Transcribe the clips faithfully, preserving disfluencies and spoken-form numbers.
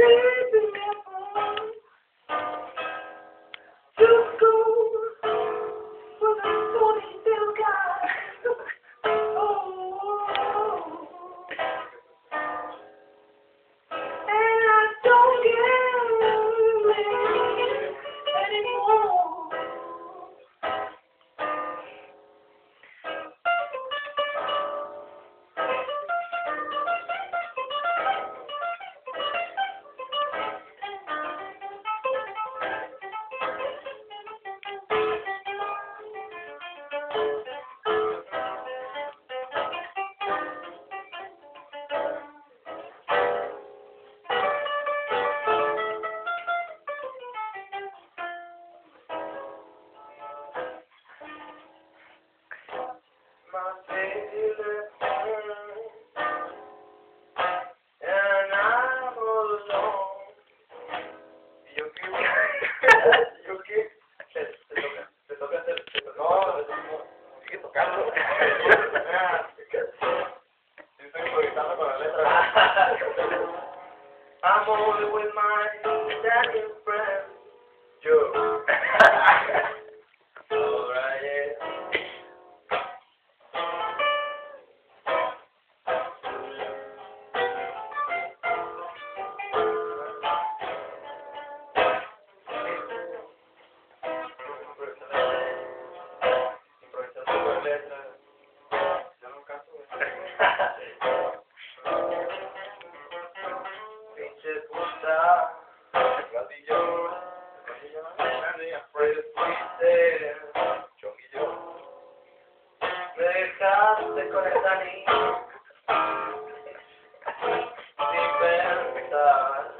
keeping me from to school for the ponytail guy. Oh, and I don't get anymore. My baby left home, and I'm all alone. ¿Y yo qué? ¿Y yo qué? Te, te toca, te toca hacer, te toca. No, sigue tocando. Yo estoy improvisando con la letra. I'm only with my second friend, Joe. Alright, yeah. Improvisando con letras. Ya no canto. Pinche puta. Gatillo. Afraid of fuiste. Chonguillo. Me dejaste con esa niña. Sin pensar.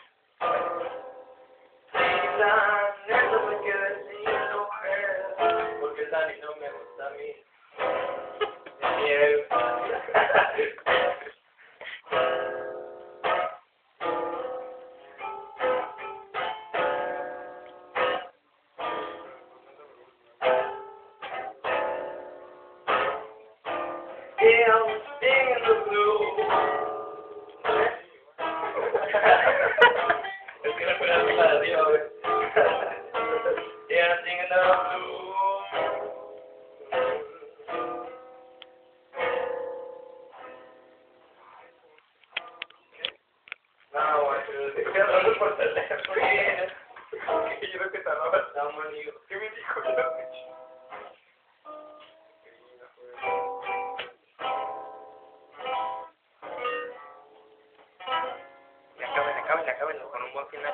Y la neta me quedé sin mujer. Porque el Dani no me gusta a mí. Ni él. Yeah, I'm singing the blues. Es que la fuera la de arriba, güey. Yeah, I'm singing the blues. No, güey, estoy hablando por teléfono. Yo creo que estaba estaba mal, digo. ¿Qué me dijo yo? Acábenlo, acábenlo, acábenlo con un buen final.